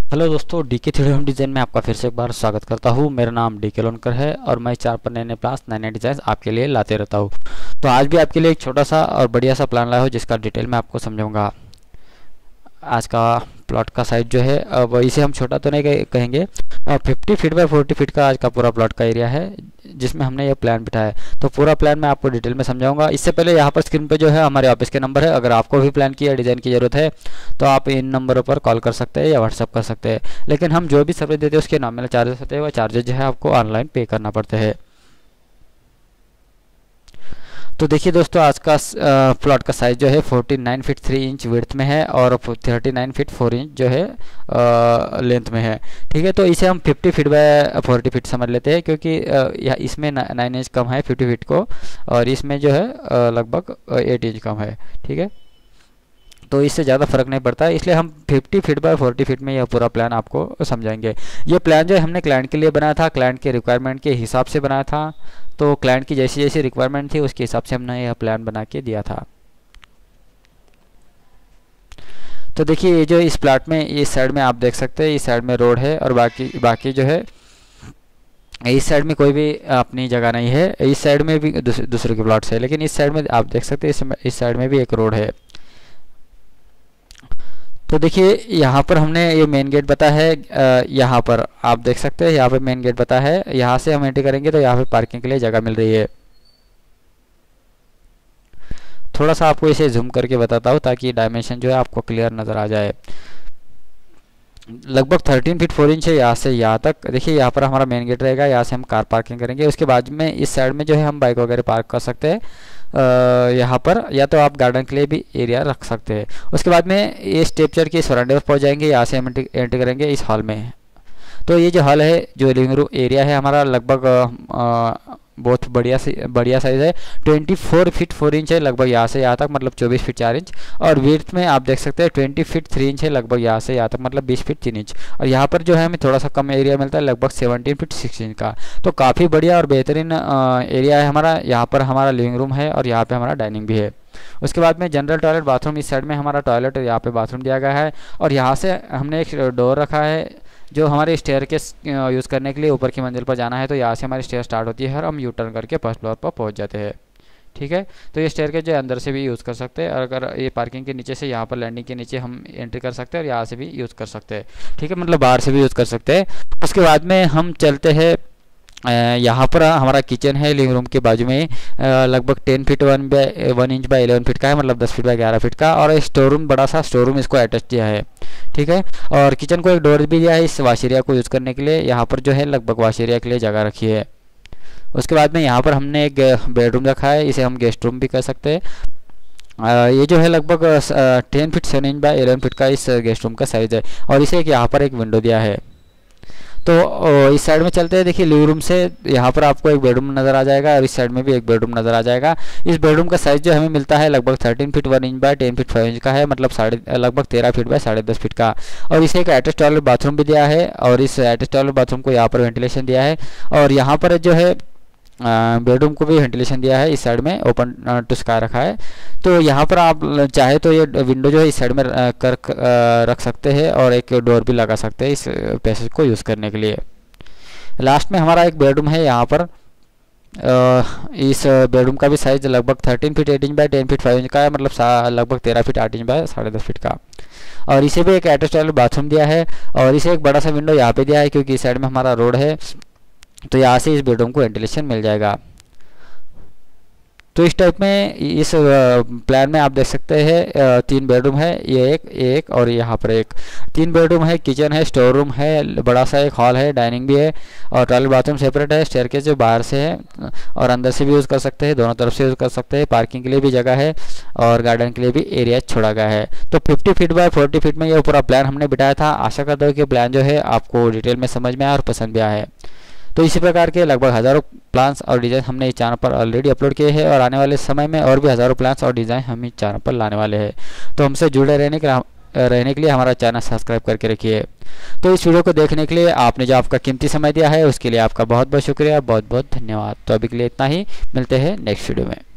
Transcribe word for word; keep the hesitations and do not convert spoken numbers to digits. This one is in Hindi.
हेलो दोस्तों, डीके थ्री होम डिज़ाइन में आपका फिर से एक बार स्वागत करता हूँ। मेरा नाम डीके लोनकर है और मैं चार पर नए नए प्लान्स नए नए डिज़ाइन आपके लिए लाते रहता हूँ। तो आज भी आपके लिए एक छोटा सा और बढ़िया सा प्लान लाया हूँ जिसका डिटेल में आपको समझाऊंगा। आज का प्लॉट का साइज जो है, अब इसे हम छोटा तो नहीं कहे- कहेंगे, fifty feet by forty feet का आज का पूरा प्लॉट का एरिया है जिसमें हमने ये प्लान बिठाया है। तो पूरा प्लान मैं आपको डिटेल में समझाऊंगा। इससे पहले यहाँ पर स्क्रीन पे जो है हमारे ऑफिस के नंबर है। अगर आपको भी प्लान की या डिज़ाइन की ज़रूरत है तो आप इन नंबरों पर कॉल कर सकते हैं या व्हाट्सअप कर सकते हैं। लेकिन हम जो भी सर्विस देते हैं उसके नॉमिनल चार्जेस होते हैं, वह चार्जेस जो है आपको ऑनलाइन पे करना पड़ते हैं। तो देखिए दोस्तों, आज का प्लॉट का साइज जो है forty nine feet three inch width में है और thirty nine feet four inch जो है लेंथ में है। ठीक है, तो इसे हम fifty feet by forty feet समझ लेते हैं क्योंकि अ, यह इसमें नाइन इंच कम है फिफ्टी फीट को, और इसमें जो है अ, लगभग एट इंच कम है। ठीक है, तो इससे ज़्यादा फर्क नहीं पड़ता है, इसलिए हम fifty feet by forty feet में यह पूरा प्लान आपको समझाएंगे। ये प्लान जो है हमने क्लाइंट के लिए बनाया था, क्लाइंट के रिक्वायरमेंट के हिसाब से बनाया था। तो क्लाइंट की जैसी जैसी रिक्वायरमेंट थी उसके हिसाब से हमने यह प्लान बना के दिया था। तो देखिए, ये जो इस प्लाट में इस साइड में आप देख सकते हैं, इस साइड में रोड है और बाकी बाकी जो है इस साइड में कोई भी अपनी जगह नहीं है। इस साइड में भी दूसरे दूसरे के प्लॉट्स है, लेकिन इस साइड में आप देख सकते हैं इस, इस साइड में भी एक रोड है। तो देखिए, यहाँ पर हमने ये मेन गेट बता है, अ, यहाँ पर आप देख सकते हैं, यहाँ पे मेन गेट बता है। यहाँ से हम एंट्री करेंगे तो यहाँ पे पार्किंग के लिए जगह मिल रही है। थोड़ा सा आपको इसे जूम करके बताता हूँ ताकि डायमेंशन जो है आपको क्लियर नज़र आ जाए। लगभग थर्टीन फीट फोर इंच है यहाँ से यहाँ तक। देखिए, यहाँ पर हमारा मेन गेट रहेगा, यहाँ से हम कार पार्किंग करेंगे। उसके बाद में इस साइड में जो है हम बाइक वगैरह पार्क कर सकते हैं। अ, यहाँ पर या तो आप गार्डन के लिए भी एरिया रख सकते हैं। उसके बाद में ये स्टेप चढ़ के इस वरांडे पर पहुँच जाएंगे। यहाँ से हम एंट्री एंट्री करेंगे इस हॉल में। तो ये जो हॉल है, जो लिविंग रूम एरिया है हमारा, लगभग अ, बहुत बढ़िया सी बढ़िया साइज़ है। Twenty four feet four inch है लगभग यहाँ से यहाँ तक, मतलब चौबीस फीट चार इंच। और विड्थ में आप देख सकते हैं ट्वेंटी फीट थ्री इंच है लगभग यहाँ से यहाँ तक, मतलब बीस फीट तीन इंच। और यहाँ पर जो है हमें थोड़ा सा कम एरिया मिलता है, लगभग सेवनटीन फीट सिक्स इंच का। तो काफ़ी बढ़िया और बेहतरीन एरिया है हमारा। यहाँ पर हमारा लिविंग रूम है और यहाँ पर हमारा डाइनिंग भी है। उसके बाद में जनरल टॉयलेट बाथरूम, इस साइड में हमारा टॉयलेट है, यहाँ पे बाथरूम दिया गया है। और यहाँ से हमने एक डोर रखा है जो हमारे स्टेयर के यूज़ करने के लिए ऊपर की मंजिल पर जाना है। तो यहाँ से हमारी स्टेयर स्टार्ट होती है और हम यू टर्न करके फर्स्ट फ्लोर पर पहुँच जाते हैं। ठीक है, तो ये स्टेयर के जो अंदर से भी यूज़ कर सकते हैं, और अगर ये पार्किंग के नीचे से यहाँ पर लैंडिंग के नीचे हम एंट्री कर सकते हैं और यहाँ से भी यूज़ कर सकते हैं। ठीक है, मतलब बाहर से भी यूज़ कर सकते हैं। उसके बाद में हम चलते हैं, अ, यहाँ पर हमारा किचन है लिविंग रूम के बाजू में। अ, लगभग ten feet one by one inch by eleven feet का है, मतलब दस फीट बाय ग्यारह फीट का। और स्टोर रूम, बड़ा सा स्टोर रूम इसको अटैच किया है। ठीक है, और किचन को एक डोर भी दिया है इस वॉश एरिया को यूज़ करने के लिए। यहाँ पर जो है लगभग वॉश एरिया के लिए जगह रखी है। उसके बाद में यहाँ पर हमने एक बेडरूम रखा है, इसे हम गेस्ट रूम भी कर सकते हैं। अ, ये जो है लगभग ten feet seven inch by eleven feet का इस गेस्ट रूम का साइज़ है। और इसे एक यहाँ पर एक विंडो दिया है। तो ओ, इस साइड में चलते हैं। देखिए, लिविंग रूम से यहाँ पर आपको एक बेडरूम नज़र आ जाएगा और इस साइड में भी एक बेडरूम नज़र आ जाएगा। इस बेडरूम का साइज़ जो हमें मिलता है लगभग thirteen feet one inch by ten feet five inch का है, मतलब साढ़े लगभग तेरह फीट बाय साढ़े दस फीट का। और इसे एक अटैच टॉयलेट बाथरूम भी दिया है और इस अटैच टॉयलेट बाथरूम को यहाँ पर वेंटिलेशन दिया है। और यहाँ पर जो है बेडरूम को भी वेंटिलेशन दिया है, इस साइड में ओपन टू स्काई रखा है। तो यहाँ पर आप चाहे तो ये विंडो जो है इस साइड में अ, कर अ, रख सकते हैं और एक डोर भी लगा सकते हैं इस पैसेज को यूज़ करने के लिए। लास्ट में हमारा एक बेडरूम है यहाँ पर। अ, इस बेडरूम का भी साइज लगभग thirteen feet eight inch by ten feet five inch का है, मतलब लगभग तेरह फीट आठ इंच बाय साढ़े दस फीट का। और इसे भी एक अटैच टॉयलेट बाथरूम दिया है और इसे एक बड़ा सा विंडो यहाँ पे दिया है क्योंकि इस साइड में हमारा रोड है। तो यहाँ से इस बेडरूम को वेंटिलेशन मिल जाएगा। तो इस टाइप में इस प्लान में आप देख सकते हैं तीन बेडरूम है, ये एक एक और यहाँ पर एक। तीन बेडरूम है, किचन है, स्टोर रूम है, बड़ा सा एक हॉल है, डाइनिंग भी है और टॉयलेट बाथरूम सेपरेट है। स्टेयरकेस जो बाहर से है और अंदर से भी यूज़ कर सकते हैं, दोनों तरफ से यूज़ कर सकते हैं। पार्किंग के लिए भी जगह है और गार्डन के लिए भी एरिया छोड़ा गया है। तो fifty feet by forty feet में ये पूरा प्लान हमने बिठाया था। आशा करता हूँ कि प्लान जो है आपको डिटेल में समझ में आया और पसंद भी आया है। तो इसी प्रकार के लगभग हज़ारों प्लान्स और डिज़ाइन हमने इस चैनल पर ऑलरेडी अपलोड किए हैं और आने वाले समय में और भी हज़ारों प्लान्स और डिज़ाइन हम इस चैनल पर लाने वाले हैं। तो हमसे जुड़े रहने के रहने के लिए हमारा चैनल सब्सक्राइब करके रखिए। तो इस वीडियो को देखने के लिए आपने जो आपका कीमती समय दिया है उसके लिए आपका बहुत बहुत शुक्रिया, बहुत बहुत धन्यवाद। तो अभी के लिए इतना ही, मिलते हैं नेक्स्ट वीडियो में।